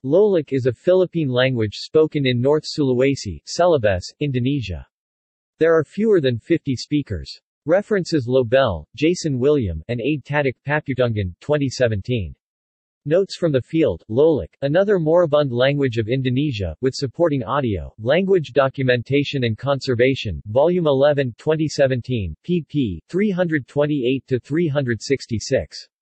Lolak is a Philippine language spoken in North Sulawesi, Celebes, Indonesia. There are fewer than 50 speakers. References Lobel, Jason William, and Aid Tatak Paputungan, 2017. Notes from the field, Lolak, another moribund language of Indonesia, with supporting audio, Language Documentation and Conservation, Volume 11 2017, pp. 328-366.